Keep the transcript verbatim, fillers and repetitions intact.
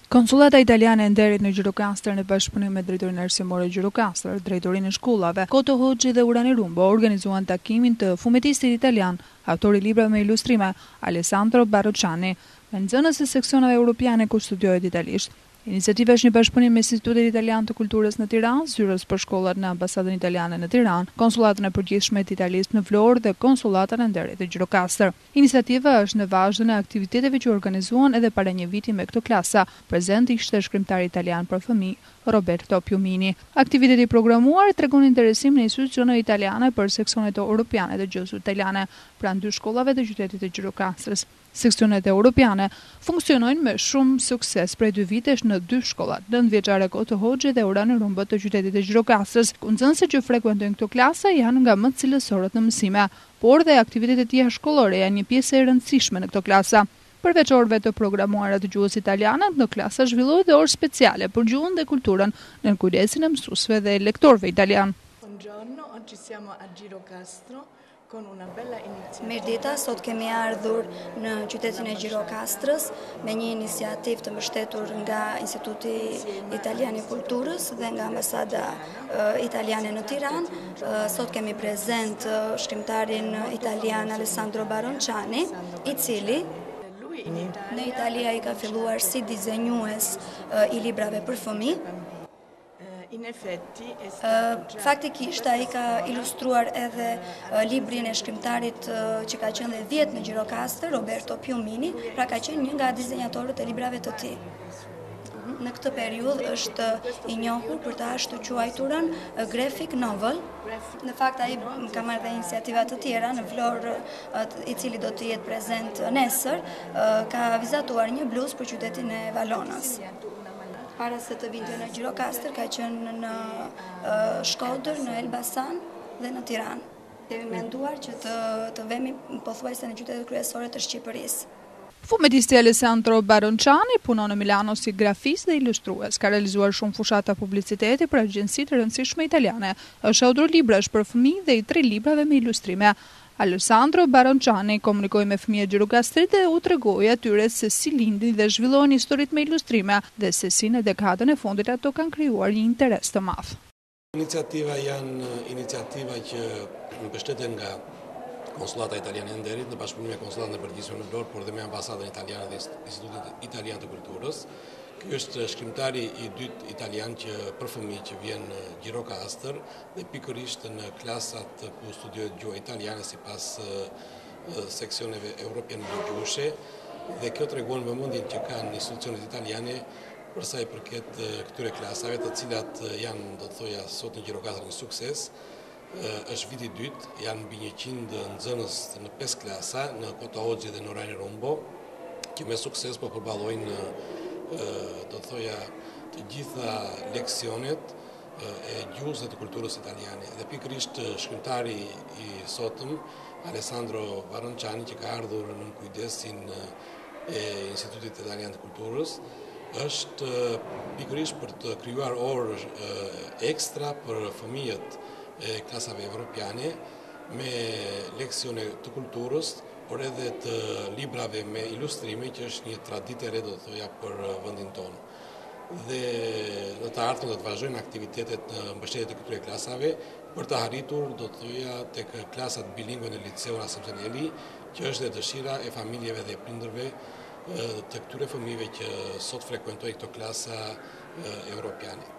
Konsullata italiane e nderit në Gjirokastër në bashkëpunim me drejtorinë arsimore Gjirokastër, drejtorinë e shkollave, Koto Hoxhi dhe Urani Rumbo organizuan takimin të fumetistit italian, autori librave me ilustrime, Alessandro Barocciani, me nxënës e seksioneve europiane ku studiohet italisht. Iniciativa është një bashkëpunim me Institutin Italian të Kulturës në Tiranë, zyrës për shkollat në Ambasadën Italiane në Tiranë, Konsullatën e Përgjithshme të Italisë në Vlorë dhe Konsullatën e nderit të Gjirokastër. Iniciativa është në vazhdim e aktiviteteve që organizuan edhe para një viti me këto klasa. Prezent ishte shkrimtari italian për fëmijë Roberto Piumini. Aktiviteti i programuar tregon interesim në institucione italiane për seksionet europiane të gjuhës italiane pranë dy shkollave të qytetit të Gjirokastrës. Seksionet europiane funksionojnë me shumë sukses prej dy vitesh në dy shkollat, nëntëvjeçare Koto Hoxhi dhe Urani Rumbo të qytetit të Gjirokastrës. Nxënësit që frekuentojnë këto klasa janë nga më të cilësorët në mësime, por dhe aktivitetet tjera shkollore janë një pjesë e rëndësishme në këto klasa. Përveç orëve të programuara të gjuhës italiane, në klasa zhvillohet dhe orë speciale për gjuhën dhe kulturën në kujdesin e mësuesve dhe lektorëve italian. Buongiorno, oggi siamo a Girocastro. Mirdita, sot kemi ardhur në qytetin e Gjirokastrës me një iniciativë të mbështetur nga Instituti Italian i Kulturës dhe nga Ambasada Italiane në Tiranë. Sot kemi prezent shkrimtarin italian Alessandro Barocciani, i cili në Italia i ka filluar si dizenjues i librave për fëmijë. Faktikisht ai ka ilustruar edhe librin e shkrimtarit që ka qenë dhe vjet në Gjirokastër, Roberto Piumini, pra ka qenë një nga dizenjatorët e librave të tij. Në këtë periudhë është i njohur për të ashtu quajturën graphic novel. Në fakt ai ka marrë dhe iniciativa të tjera në Vlorë, i cili do të jetë prezent nesër, ka vizatuar një bluz për qytetin e Valonës. Para se të vinte në Gjirokastër, ka qenë në Shkodër, në Elbasan dhe në Tiranë. Kemi menduar që të, të vemi pothuajse në qytetet kryesore të Shqipërisë. Fumetisti Alessandro Barocciani punon në Milano si grafist dhe ilustrues. Ka realizuar shumë fushata publiciteti për agjenci të rëndësishme italiane. Është autor librash për fëmijë dhe i tre librave me ilustrime. Alessandro Barocciani komunikoi me fëmijët Gjirokastrit dhe u tregoi atyre se si lindin dhe zhvillohen historitë me ilustrime dhe se si në dekadën e fundit ato kanë krijuar një interes të madh. Iniciativa janë iniciativa që mbështeten nga Konsullata Italiane e nderit në bashkëpunim me Konsullatën e Përgjithshme në Vlorë, por dhe me Ambasadën Italiane dhe Institutit Italian të Kulturës. Ky është shkrimtari i dytë italian që për fëmijë që vjen në Gjirokastër dhe pikërisht në klasat ku studiohet gjuha italiane sipas seksioneve europiane gjuhëshe, dhe kjo tregon vëmendjen që kanë institucionet italiane për sa i përket këtyre klasave, të cilat janë, do të thoja, sot në Gjirokastër një sukses. Është viti i dytë, janë mbi njëqind nxënës në pesë klasa, në Koto Hoxhi dhe në Urani Rumbo, që me sukses po përballojnë, do të thoja, të gjitha leksionet e gjuhës dhe të kulturës italiane. Dhe pikërisht shkrimtari i sotëm, Alessandro Barocciani, që ka ardhur në kujdesin e Institutit Italian të Kulturës, është pikërisht për të krijuar orë ekstra për fëmijët e klasave evropiane me leksione të kulturës, por edhe të librave me ilustrime, që është një traditë e re, do të thoja, për vendin tonë. Dhe në të ardhmen do të vazhdojnë aktivitetet në mbështetje të këtyre klasave për të arritur, do të thoja, tek klasat bilingve në Liceun Asim Zeneli, që është dhe dëshira e familjeve dhe prindërve të këtyre fëmijëve që sot frekuentojnë këto klasa europiane.